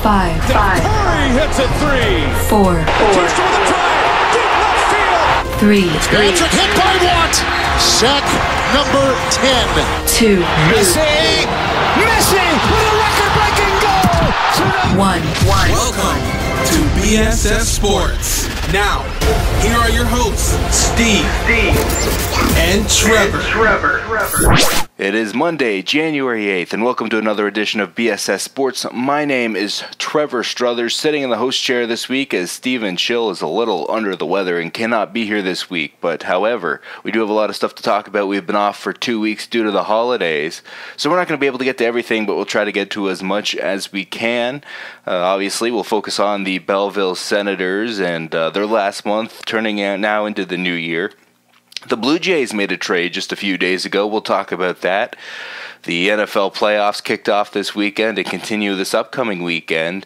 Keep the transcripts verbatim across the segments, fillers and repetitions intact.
Five. Five. Curry hits it three. Four. Four. Just for the drive. Deep left field. Three. Patrick hit by Watt. Sack number ten. Two. Messi. Messi with a record-breaking goal. One. One. Welcome to B S S Sports. Now, here are your hosts, Steve, Steve. and Trevor. And Trevor. Trevor. It is Monday, January eighth, and welcome to another edition of B S S Sports. My name is Trevor Struthers, sitting in the host chair this week as Steve and Schill is a little under the weather and cannot be here this week. But however, we do have a lot of stuff to talk about. We've been off for two weeks due to the holidays, so we're not going to be able to get to everything, but we'll try to get to as much as we can. Uh, obviously, we'll focus on the Belleville Senators and uh, their last month, turning out now into the new year. The Blue Jays made a trade just a few days ago. We'll talk about that. The N F L playoffs kicked off this weekend and continue this upcoming weekend.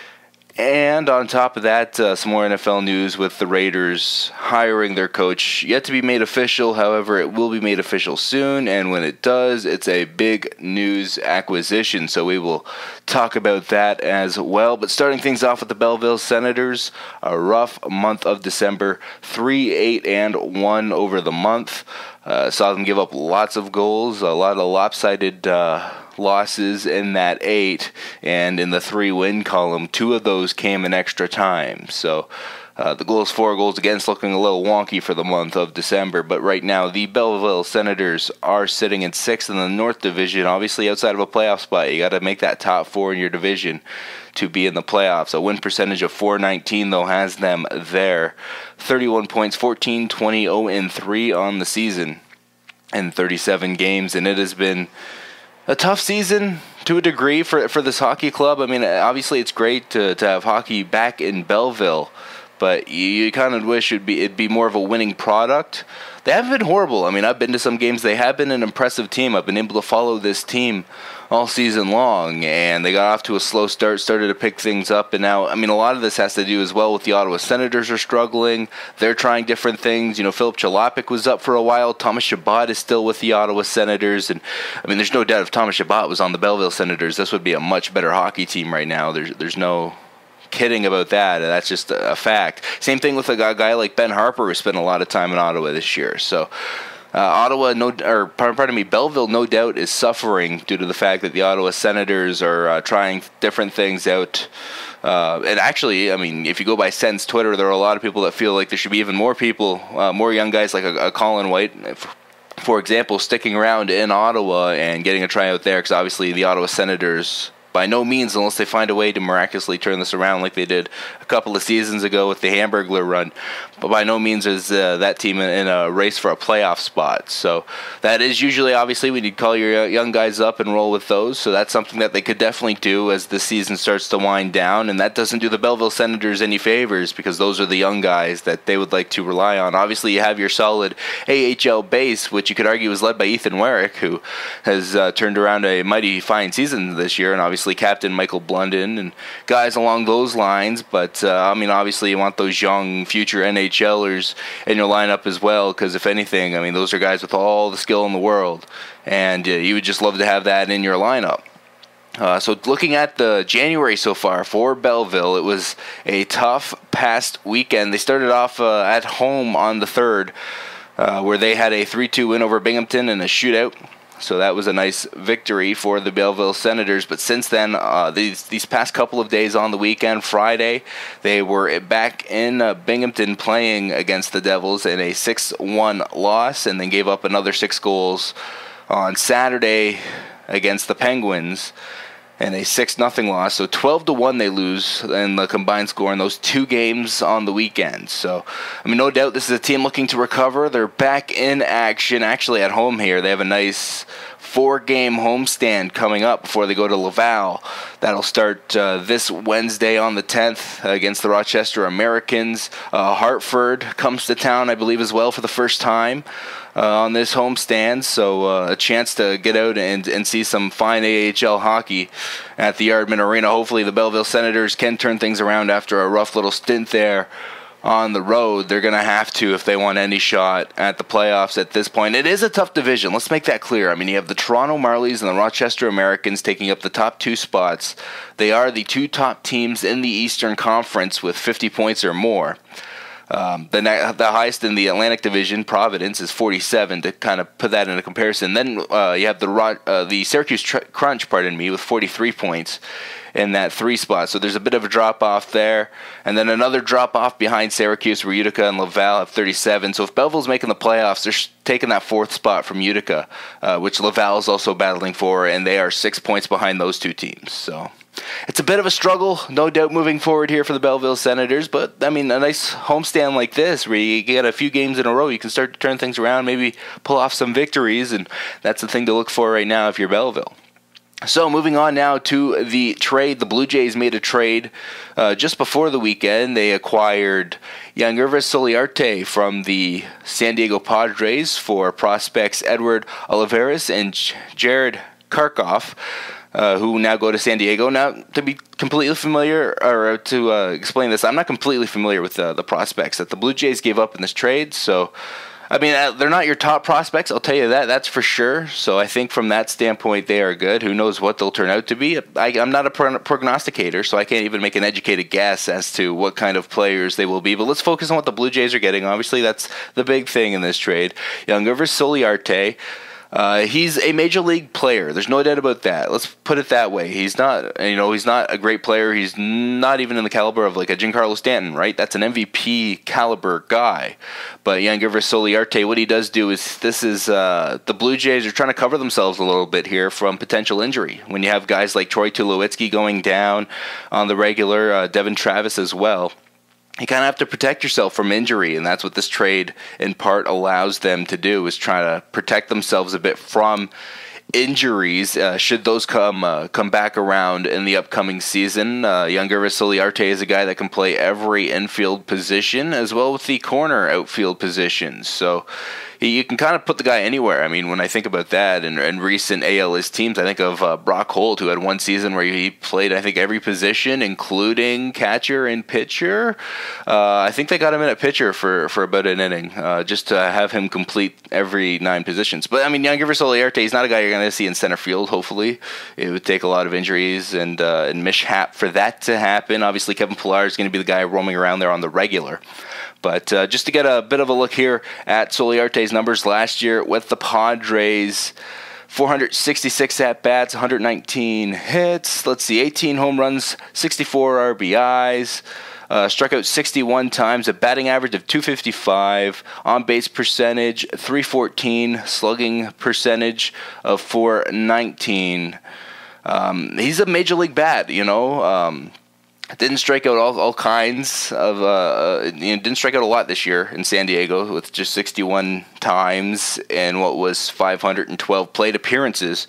And on top of that, uh, some more N F L news with the Raiders hiring their coach. Yet to be made official, however, it will be made official soon. And when it does, it's a big news acquisition. So we will talk about that as well. But starting things off with the Belleville Senators, a rough month of December, three eight and one over the month. Uh, saw them give up lots of goals, a lot of lopsided uh, losses in that eight, and in the three-win column, two of those came in extra time. So uh, the goals for, goals against looking a little wonky for the month of December. But right now, the Belleville Senators are sitting in sixth in the North Division. Obviously, outside of a playoff spot, you got to make that top four in your division to be in the playoffs. A win percentage of four nineteen, though, has them there. thirty-one points, fourteen, twenty, oh and three on the season in thirty-seven games, and it has been a tough season to a degree for for this hockey club. I mean, obviously it's great to, to have hockey back in Belleville, but you, you kind of wish it'd be it'd be more of a winning product. They haven't been horrible. I mean, I've been to some games. They have been an impressive team. I've been able to follow this team all season long, and they got off to a slow start, started to pick things up, and now, I mean, a lot of this has to do as well with the Ottawa Senators are struggling. They're trying different things. You know, Philip Jalopik was up for a while. Thomas Chabot is still with the Ottawa Senators, and, I mean, there's no doubt if Thomas Chabot was on the Belleville Senators, this would be a much better hockey team right now. There's, there's no kidding about that. That's just a fact. Same thing with a guy like Ben Harper, who spent a lot of time in Ottawa this year. So uh, Ottawa, no, or pardon me, Belleville, no doubt is suffering due to the fact that the Ottawa Senators are uh, trying different things out. Uh, and actually, I mean, if you go by Sen's Twitter, there are a lot of people that feel like there should be even more people, uh, more young guys like a, a Colin White, for example, sticking around in Ottawa and getting a tryout there, because obviously the Ottawa Senators, by no means, unless they find a way to miraculously turn this around like they did a couple of seasons ago with the Hamburglar run, but by no means is uh, that team in, in a race for a playoff spot. So that is usually, obviously, when you call your young guys up and roll with those. So that's something that they could definitely do as the season starts to wind down, and that doesn't do the Belleville Senators any favors because those are the young guys that they would like to rely on. Obviously, you have your solid A H L base, which you could argue is led by Ethan Werrick, who has uh, turned around a mighty fine season this year, and obviously Captain Michael Blunden and guys along those lines. But uh, I mean, obviously you want those young future N H Lers in your lineup as well, because if anything, I mean, those are guys with all the skill in the world, and uh, you would just love to have that in your lineup. Uh, so looking at the January so far for Belleville, it was a tough past weekend. They started off uh, at home on the third, uh, where they had a three two win over Binghamton in a shootout. So that was a nice victory for the Belleville Senators. But since then, uh, these these past couple of days on the weekend, Friday, they were back in uh, Binghamton playing against the Devils in a six one loss, and then gave up another six goals on Saturday against the Penguins and a six nothing loss. So twelve to one they lose in the combined score in those two games on the weekend. So, I mean, no doubt this is a team looking to recover. They're back in action, actually at home here. They have a nice four-game homestand coming up before they go to Laval. That'll start uh, this Wednesday on the tenth against the Rochester Americans. Uh, Hartford comes to town, I believe, as well for the first time uh, on this homestand. So uh, a chance to get out and, and see some fine A H L hockey at the Yardman Arena. Hopefully the Belleville Senators can turn things around after a rough little stint there on the road. They're going to have to if they want any shot at the playoffs at this point. It is a tough division. Let's make that clear. I mean, you have the Toronto Marlies and the Rochester Americans taking up the top two spots. They are the two top teams in the Eastern Conference with fifty points or more. Um, the, the highest in the Atlantic Division, Providence, is forty-seven, to kind of put that into comparison. Then uh, you have the uh, the Syracuse tr- Crunch, pardon me, with forty-three points in that three spot. So there's a bit of a drop-off there. And then another drop-off behind Syracuse, where Utica and Laval have thirty-seven. So if Belleville's making the playoffs, they're taking that fourth spot from Utica, uh, which Laval is also battling for, and they are six points behind those two teams. So it's a bit of a struggle, no doubt, moving forward here for the Belleville Senators. But, I mean, a nice homestand like this, where you get a few games in a row, you can start to turn things around, maybe pull off some victories, and that's the thing to look for right now if you're Belleville. So moving on now to the trade. The Blue Jays made a trade uh, just before the weekend. They acquired Yangervis Soliarte from the San Diego Padres for prospects Edward Olivares and Jared Karkoff, uh, who now go to San Diego. Now, to be completely familiar, or to uh, explain this, I'm not completely familiar with uh, the prospects that the Blue Jays gave up in this trade, so I mean, they're not your top prospects, I'll tell you that, that's for sure. So I think from that standpoint, they are good. Who knows what they'll turn out to be? I, I'm not a prognosticator, so I can't even make an educated guess as to what kind of players they will be. But let's focus on what the Blue Jays are getting. Obviously, that's the big thing in this trade. Yangervis Soliarte. Uh, he's a major league player. There's no doubt about that. Let's put it that way. He's not, you know, he's not a great player. He's not even in the caliber of like a Giancarlo Stanton, right? That's an M V P caliber guy. But Yangervis Soliarte, what he does do is, this is, uh, the Blue Jays are trying to cover themselves a little bit here from potential injury. When you have guys like Troy Tulowitzki going down on the regular, uh, Devin Travis as well, you kind of have to protect yourself from injury, and that's what this trade in part allows them to do, is try to protect themselves a bit from injuries uh, should those come uh, come back around in the upcoming season. Uh, Yangervis Soliarte is a guy that can play every infield position as well with the corner outfield positions. So he, you can kind of put the guy anywhere. I mean, when I think about that, and, and recent A L East teams, I think of uh, Brock Holt, who had one season where he played, I think, every position, including catcher and pitcher. Uh, I think they got him in at pitcher for, for about an inning, uh, just to have him complete every nine positions. But, I mean, Yangervis Soliarte, he's not a guy you're going to see in center field, hopefully. It would take a lot of injuries and, uh, and mishap for that to happen. Obviously, Kevin Pillar is going to be the guy roaming around there on the regular. But uh, just to get a bit of a look here at Soliarte's numbers last year with the Padres, four hundred sixty-six at-bats, one hundred nineteen hits. Let's see, eighteen home runs, sixty-four R B Is. Uh, struck out sixty-one times, a batting average of two fifty-five, on-base percentage three fourteen, slugging percentage of four nineteen. Um, he's a major league bat, you know. Um, Didn't strike out all, all kinds of, uh, you know, didn't strike out a lot this year in San Diego with just sixty-one times and what was five hundred twelve plate appearances.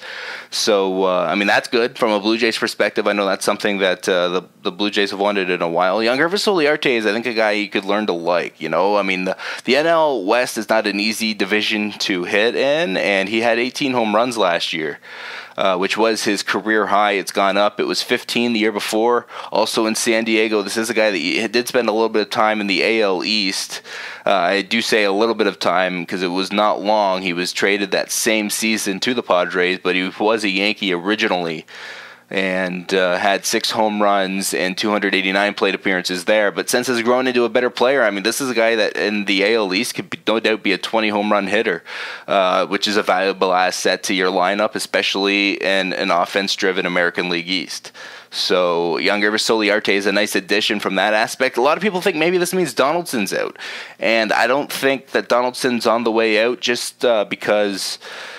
So, uh, I mean, that's good from a Blue Jays perspective. I know that's something that uh, the, the Blue Jays have wanted in a while. Yangervis Soliarte is, I think, a guy you could learn to like, you know. I mean, the, the N L West is not an easy division to hit in, and he had eighteen home runs last year. Uh, which was his career high. It's gone up. It was fifteen the year before. Also in San Diego, this is a guy that did spend a little bit of time in the A L East. Uh, I do say a little bit of time because it was not long. He was traded that same season to the Padres, but he was a Yankee originally, and uh, had six home runs and two hundred eighty-nine plate appearances there. But since has grown into a better player, I mean, this is a guy that in the A L East could be, no doubt be a twenty home run hitter, uh, which is a valuable asset to your lineup, especially in an offense-driven American League East. So Yangervis Soliarte is a nice addition from that aspect. A lot of people think maybe this means Donaldson's out, and I don't think that Donaldson's on the way out just uh, because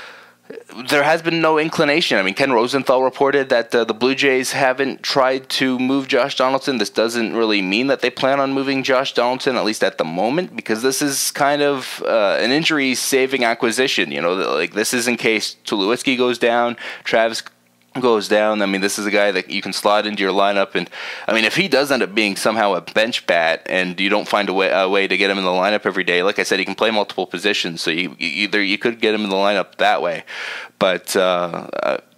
there has been no inclination. I mean, Ken Rosenthal reported that uh, the Blue Jays haven't tried to move Josh Donaldson. This doesn't really mean that they plan on moving Josh Donaldson, at least at the moment, because this is kind of uh, an injury-saving acquisition. You know, like this is in case Tulowitzki goes down, Travis goes down. I mean, this is a guy that you can slot into your lineup, and I mean, if he does end up being somehow a bench bat and you don't find a way, a way to get him in the lineup every day, like I said, he can play multiple positions, so you either you could get him in the lineup that way. But uh,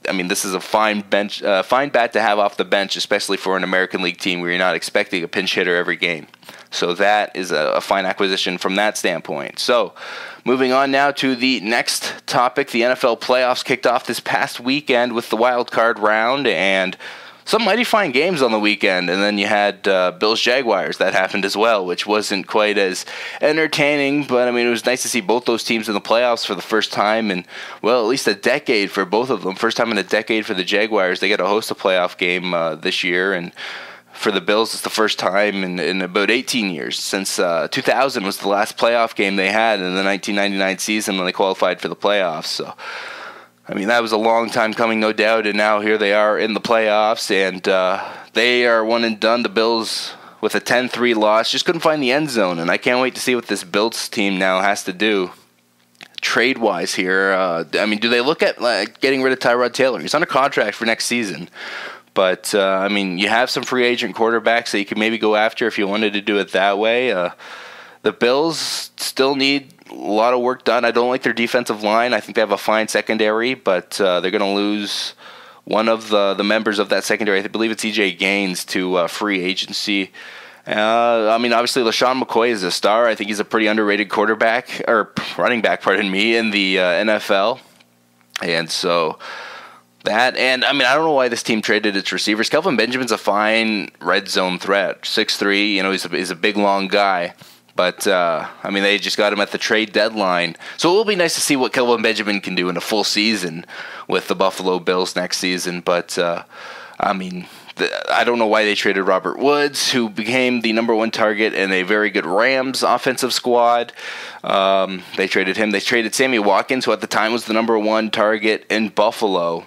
I mean, this is a fine bench, uh, fine bat to have off the bench, especially for an American League team where you're not expecting a pinch hitter every game. So that is a, a fine acquisition from that standpoint. So moving on now to the next topic, the N F L playoffs kicked off this past weekend with the wild card round, and some mighty fine games on the weekend. And then you had uh, Bills-Jaguars that happened as well, which wasn't quite as entertaining, but I mean, it was nice to see both those teams in the playoffs for the first time in, well, at least a decade for both of them. First time in a decade for the Jaguars. They get to host a playoff game uh, this year, and for the Bills, it's the first time in, in about eighteen years, since uh, two thousand was the last playoff game they had in the nineteen ninety-nine season when they qualified for the playoffs. So, I mean, that was a long time coming, no doubt, and now here they are in the playoffs, and uh, they are one and done. The Bills, with a ten three loss, just couldn't find the end zone, and I can't wait to see what this Bills team now has to do trade-wise here. Uh, I mean, do they look at like, getting rid of Tyrod Taylor? He's under contract for next season. But, uh, I mean, you have some free agent quarterbacks that you could maybe go after if you wanted to do it that way. Uh, the Bills still need a lot of work done. I don't like their defensive line. I think they have a fine secondary, but uh, they're going to lose one of the, the members of that secondary. I believe it's E J Gaines to uh, free agency. Uh, I mean, obviously, LaShawn McCoy is a star. I think he's a pretty underrated quarterback, or running back, pardon me, in the uh, N F L. And so that, and I mean, I don't know why this team traded its receivers. Kelvin Benjamin's a fine red zone threat, six three, you know, he's a, he's a big, long guy. But, uh, I mean, they just got him at the trade deadline. So it will be nice to see what Kelvin Benjamin can do in a full season with the Buffalo Bills next season. But, uh, I mean, the, I don't know why they traded Robert Woods, who became the number one target in a very good Rams offensive squad. Um, they traded him. They traded Sammy Watkins, who at the time was the number one target in Buffalo.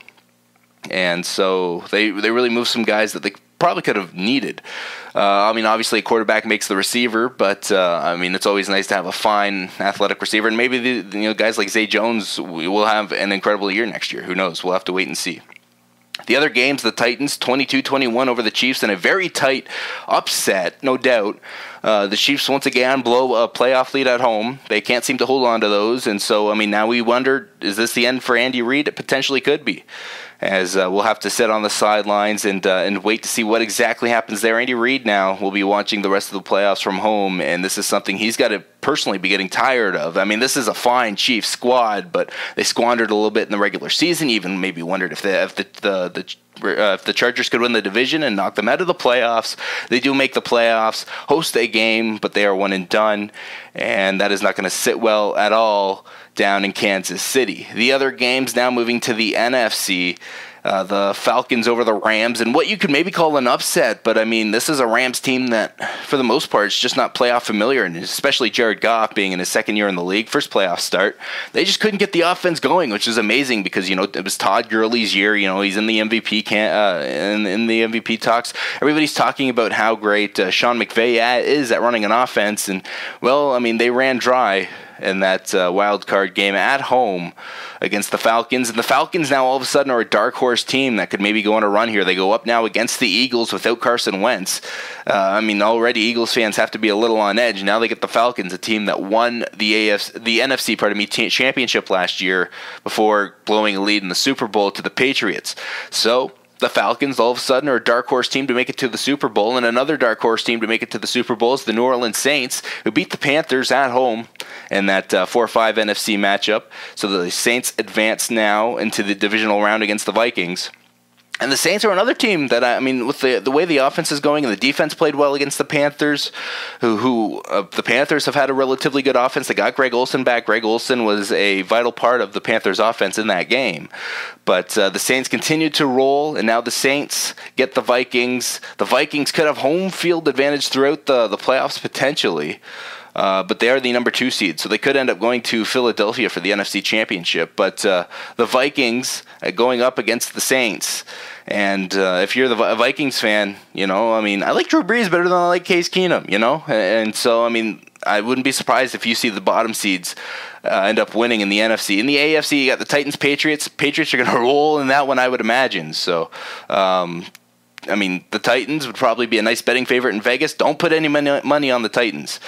And so they they really moved some guys that they probably could have needed. Uh, I mean, obviously a quarterback makes the receiver, but uh, I mean, it's always nice to have a fine athletic receiver. And maybe the, you know, guys like Zay Jones will have an incredible year next year. Who knows? We'll have to wait and see. The other games, the Titans twenty-two twenty-one over the Chiefs in a very tight upset, no doubt. Uh, the Chiefs once again blow a playoff lead at home. They can't seem to hold on to those. And so, I mean, now we wonder, is this the end for Andy Reid? It potentially could be, as uh, we'll have to sit on the sidelines and uh, and wait to see what exactly happens there. Andy Reid now will be watching the rest of the playoffs from home, and this is something he's got to personally be getting tired of. I mean, this is a fine Chiefs squad, but they squandered a little bit in the regular season. Even maybe wondered if, they, if the the, the Uh, if the Chargers could win the division and knock them out of the playoffs. They do make the playoffs, host a game, but they are one and done, and that is not going to sit well at all down in Kansas City. The other games now moving to the N F C. Uh, the Falcons over the Rams, and what you could maybe call an upset, but I mean, this is a Rams team that, for the most part, is just not playoff familiar, and especially Jared Goff being in his second year in the league, first playoff start, they just couldn't get the offense going, which is amazing because, you know, it was Todd Gurley's year, you know, he's in the M V P can uh, in, in the M V P talks. Everybody's talking about how great uh, Sean McVay is at running an offense, and, well, I mean, they ran dry in that uh, wild card game at home against the Falcons. And the Falcons now all of a sudden are a dark horse team that could maybe go on a run here. They go up now against the Eagles without Carson Wentz. Uh, I mean, already Eagles fans have to be a little on edge. Now they get the Falcons, a team that won the A F C, the N F C, pardon me, t- championship last year before blowing a lead in the Super Bowl to the Patriots. So the Falcons all of a sudden are a dark horse team to make it to the Super Bowl, and another dark horse team to make it to the Super Bowl is the New Orleans Saints, who beat the Panthers at home in that uh, four five N F C matchup. So the Saints advance now into the divisional round against the Vikings. And the Saints are another team that, I mean, with the the way the offense is going and the defense played well against the Panthers, who, who uh, the Panthers have had a relatively good offense. They got Greg Olsen back. Greg Olsen was a vital part of the Panthers' offense in that game. But uh, the Saints continued to roll, and now the Saints get the Vikings. The Vikings could have home field advantage throughout the, the playoffs potentially. Uh, but they are the number two seed, so they could end up going to Philadelphia for the N F C Championship. But uh, the Vikings uh, going up against the Saints. And uh, if you're the Vikings fan, you know, I mean, I like Drew Brees better than I like Case Keenum, you know? And so, I mean, I wouldn't be surprised if you see the bottom seeds uh, end up winning in the N F C. In the A F C, you got the Titans, Patriots. Patriots are going to roll in that one, I would imagine. So, um, I mean, the Titans would probably be a nice betting favorite in Vegas. Don't put any money on the Titans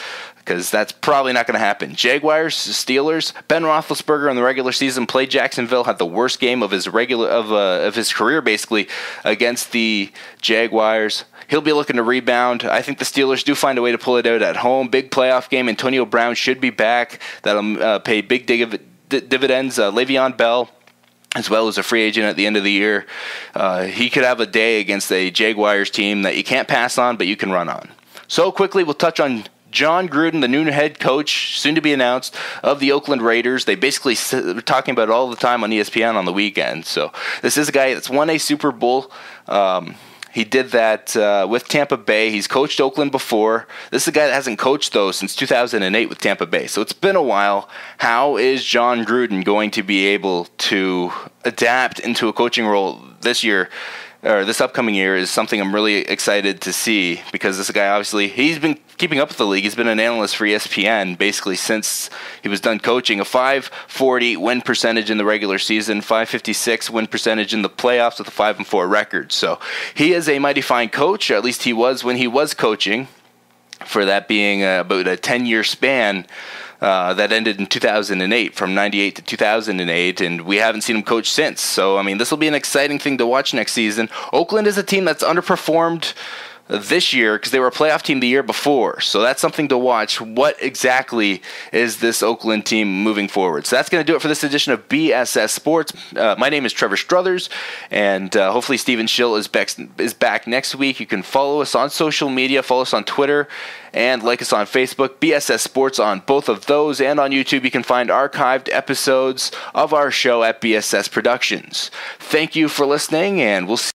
because that's probably not going to happen. Jaguars, Steelers. Ben Roethlisberger in the regular season played Jacksonville, had the worst game of his regular of uh, of his career basically against the Jaguars. He'll be looking to rebound. I think the Steelers do find a way to pull it out at home. Big playoff game. Antonio Brown should be back. That'll uh, pay big div- dividends. Uh, Le'Veon Bell, as well as a free agent at the end of the year. Uh, he could have a day against a Jaguars team that you can't pass on, but you can run on. So quickly, we'll touch on John Gruden, the new head coach, soon to be announced, of the Oakland Raiders. They basically were talking about it all the time on E S P N on the weekend. So this is a guy that's won a Super Bowl. Um, he did that uh, with Tampa Bay. He's coached Oakland before. This is a guy that hasn't coached, though, since two thousand eight with Tampa Bay. So it's been a while. How is John Gruden going to be able to adapt into a coaching role this year? Or this upcoming year is something I'm really excited to see, because this guy, obviously, he's been keeping up with the league. He's been an analyst for E S P N basically since he was done coaching. A five forty win percentage in the regular season, five fifty-six win percentage in the playoffs with a five and four record. So he is a mighty fine coach, or at least he was when he was coaching, for that being uh, about a ten-year span. Uh, that ended in two thousand eight, from ninety-eight to two thousand eight, and we haven't seen him coach since. So, I mean, this will be an exciting thing to watch next season. Oakland is a team that's underperformed this year because they were a playoff team the year before. So that's something to watch. What exactly is this Oakland team moving forward? So that's going to do it for this edition of B S S Sports. Uh, my name is Trevor Struthers, and uh, hopefully Steven Schill is back, is back next week. You can follow us on social media, follow us on Twitter, and like us on Facebook, B S S Sports on both of those, and on YouTube you can find archived episodes of our show at B S S Productions. Thank you for listening, and we'll see